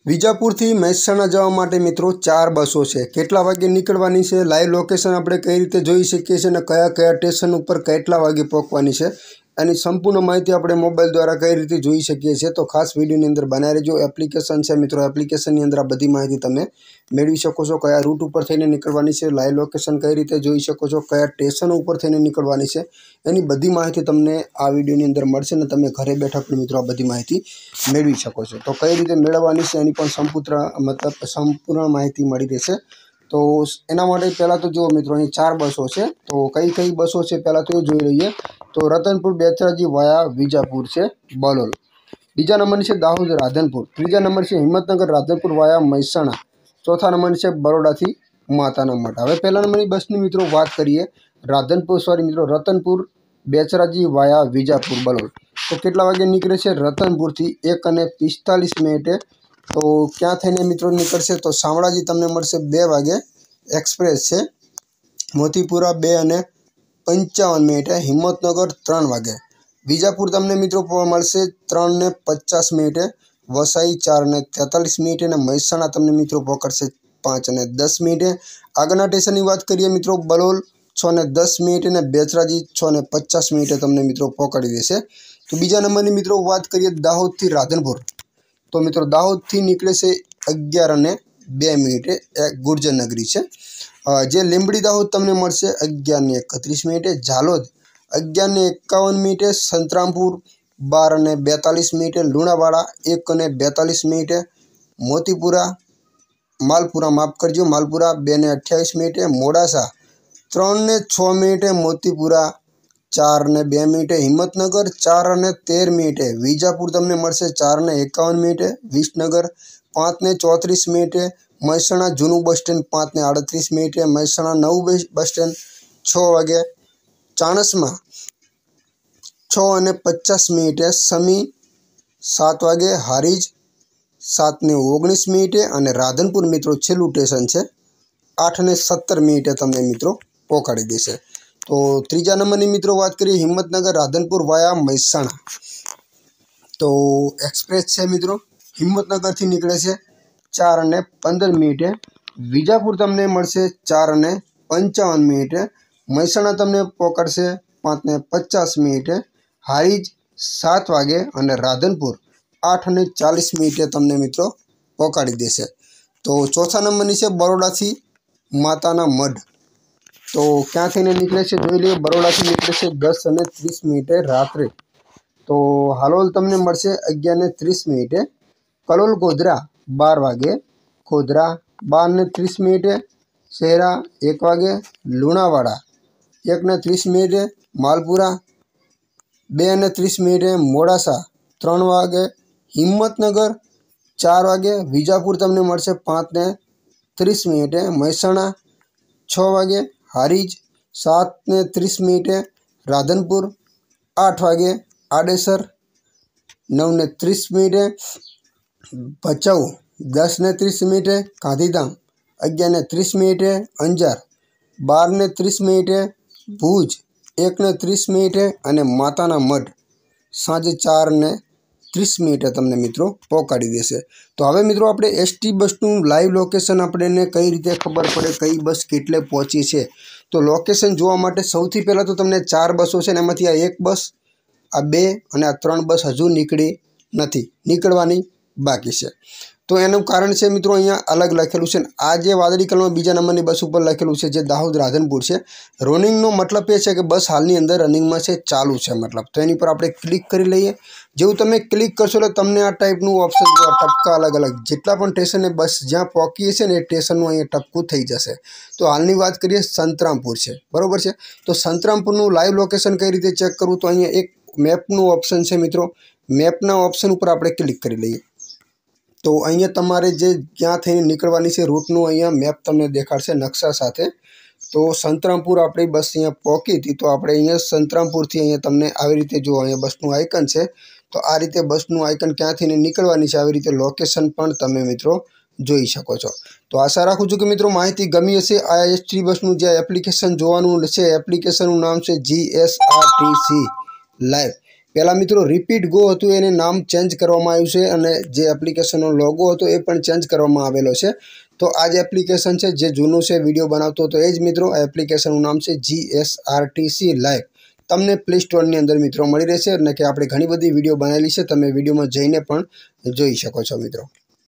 વિજાપુરથી મહેસાણા જવા માટે મિત્રો 4 બસો છે। કેટલા વાગે નીકળવાની છે, લાઈવ લોકેશન આપણે કઈ રીતે જોઈ શકીએ છીએ અને કયા કયા સ્ટેશન ઉપર કેટલા વાગે પહોંચવાની છે એની સંપૂર્ણ માહિતી આપણે મોબાઈલ દ્વારા કઈ રીતે જોઈ શકીએ છીએ। તો ખાસ વિડીયોની અંદર બનાવી રહેજો। એપ્લિકેશન છે મિત્રો, એપ્લિકેશનની અંદર આ બધી માહિતી તમે મેળવી શકો છો। કયા રૂટ ઉપર થઈને નીકળવાની છે, લાઈવ લોકેશન કઈ રીતે જોઈ શકો છો, કયા સ્ટેશન ઉપર થઈને નીકળવાની છે એની બધી માહિતી તમને આ વિડીયોની અંદર મળશે અને તમે ઘરે બેઠા પણ મિત્રો આ બધી માહિતી મેળવી શકો છો। તો કઈ રીતે મેળવવાની છે એની પણ સંપૂર્ણ માહિતી મળી રહેશે। તો એના માટે પહેલાં તો જો મિત્રો અહીં 4 બસો છે। તો કઈ કઈ બસો છે પહેલાં તો એ જોઈ લઈએ। તો રતનપુર બેચરાજી વાયા વિજાપુર છે બલોલ। બીજા નંબરની છે દાહોદ રાધનપુર। ત્રીજા નંબર છે હિંમતનગર રાધનપુર વાયા મહેસાણા। ચોથા નંબરની છે બરોડાથી માતાના મઢ। હવે પહેલા નંબરની બસની મિત્રો વાત કરીએ રતનપુર બેચરાજી વાયા વિજાપુર બલોલ। તો કેટલા વાગે નીકળે છે રતનપુરથી 1:45 તો ક્યાં થઈને મિત્રો નીકળશે તો શામળાજી તમને મળશે 2 વાગે એક્સપ્રેસ છે। મોતીપુરા 2:55 હિંમતનગર 3 વાગે। વિજાપુર તમને મિત્રો મળશે 3:50 વસાઈ 4:43 અને મહેસાણા તમને મિત્રો પકડશે 5:10। આગળના સ્ટેશનની વાત કરીએ મિત્રો બલોલ 6:10 અને બેચરાજી 6:50 તમને મિત્રો પકડી દેશે। તો બીજા નંબરની મિત્રો વાત કરીએ દાહોદથી રાધનપુર। તો મિત્રો દાહોદથી નીકળે છે 11:02 ગુર્જરનગરી છે। જે લીંબડી દાહોદ તમને મળશે 11:31। ઝાલોદ 11:51। સંતરામપુર 12:42। લુણાવાડા 1:42। મોતીપુરા માલપુરા 2:28। મોડાસા 3:06। મોતીપુરા 4:02। હિંમતનગર 4:13। વિજાપુર તમને મળશે 4:51। વિસનગર 5:34। મહેસાણા જૂનું બસ સ્ટેન્ડ 5:38। મહેસાણા નવું બસ સ્ટેન્ડ 6 વાગે। ચાણસ્મા 6:50। સમી 7 વાગે। હારીજ 7:19 અને રાધનપુર મિત્રો છેલ્લું સ્ટેશન છે 8:17 તમને મિત્રો પહોંચાડી દેશે। તો ત્રીજા નંબરની મિત્રો વાત કરીએ હિંમતનગર રાધનપુર વાયા મહેસાણા। તો એક્સપ્રેસ છે મિત્રો, હિંમતનગરથી નીકળે છે 4:15। વિજાપુર તમને મળશે 4:55। મહેસાણા તમને પકડશે 5:50। હારીજ 7 વાગે અને રાધનપુર 8:40 તમને મિત્રો પહોંચાડી દેશે। તો ચોથા નંબરની છે બરોડાથી માતાના મઢ। તો ક્યાં થઈને નીકળે છે જોઈ લઈએ। બરોડાથી નીકળે છે 10:30 રાત્રે। તો હાલોલ તમને મળશે 11:30। કલોલ ગોધરા 12 વાગે। ગોધરા 12:30। શહેરા 1 વાગે। લુણાવાડા 1:30। માલપુરા 2:30। મોડાસા 3 વાગે। હિંમતનગર 4 વાગે। વિજાપુર તમને મળશે 5:30। મહેસાણા 6 વાગે। હારીજ 7:30। રાધનપુર 8 વાગે। આડેસર 9:30। ભચાઉ 10:30। ગાંધીધામ 11:30। અંજાર 12:30। ભુજ 1:30 અને માતાના મઢ સાંજે 4:30 તમને મિત્રો પહોંચાડી દેશે। તો હવે મિત્રો આપણે એસટી બસનું લાઈવ લોકેશન આપણને કઈ રીતે ખબર પડે, કઈ બસ કેટલે પહોંચી છે। તો લોકેશન જોવા માટે સૌથી પહેલાં તો તમને 4 બસો છે ને એમાંથી આ 1 બસ, આ 2 અને આ 3 બસ હજુ નીકળી નથી, નીકળવાની બાકી છે। તો એનું કારણ છે મિત્રો અહીંયા અલગ લખેલું છે। આ જે વાદળી કલરમાં બીજા નંબરની બસ ઉપર લખેલું છે જે દાહોદ રાધનપુર છે, રનિંગનો મતલબ એ છે કે બસ હાલની અંદર રનિંગમાં છે, ચાલુ છે મતલબ। તો એની પર આપણે ક્લિક કરી લઈએ। જેવું તમે ક્લિક કરશો એટલે તમને આ ટાઈપનું ઓપ્શન ટપકા અલગ અલગ જેટલા પણ સ્ટેશને બસ જ્યાં પહોંચીએ છે ને એ સ્ટેશનનું અહીંયા ટપકું થઈ જશે। તો હાલની વાત કરીએ સંતરામપુર છે, બરાબર છે। તો સંતરામપુરનું લાઈવ લોકેશન કઈ રીતે ચેક કરવું તો અહીંયા એક મેપનું ઓપ્શન છે મિત્રો, મેપના ઓપ્શન ઉપર આપણે ક્લિક કરી લઈએ। તો અહીંયા તમારે જે ક્યાં થઈને નીકળવાની છે રૂટનું અહીંયા મેપ તમને દેખાડશે નકશા સાથે। તો સંતરામપુર આપણી બસ અહીંયા પહોંચી હતી તો આપણે અહીંયા સંતરામપુરથી અહીંયા તમને આવી રીતે જો અહીંયા બસનું આઇકન છે તો આ રીતે બસનું આઇકન ક્યાંથી નીકળવાની છે આવી રીતે લોકેશન પણ તમે મિત્રો જોઈ શકો છો। તો આશા રાખું છું કે મિત્રો માહિતી ગમી હશે। આ એસટી બસનું જે એપ્લિકેશન જોવાનું છે, એપ્લિકેશનનું નામ છે GSRTC લાઈવ। પહેલાં મિત્રો રિપીટ ગો હતું એને નામ ચેન્જ કરવામાં આવ્યું છે અને જે એપ્લિકેશનનો લોગો હતો એ પણ ચેન્જ કરવામાં આવેલો છે. તો આ જે એપ્લિકેશન છે જે જૂનું છે વિડીયો બનાવતો હતો એ જ મિત્રો. આ એપ્લિકેશનનું નામ છે GSRTC લાઈવ. તમને પ્લે સ્ટોરની અંદર મિત્રો મળી રહેશે અને કે આપણે ઘણી બધી વિડીયો બનાવેલી છે, તમે વિડીયોમાં જઈને પણ જોઈ શકો છો મિત્રો.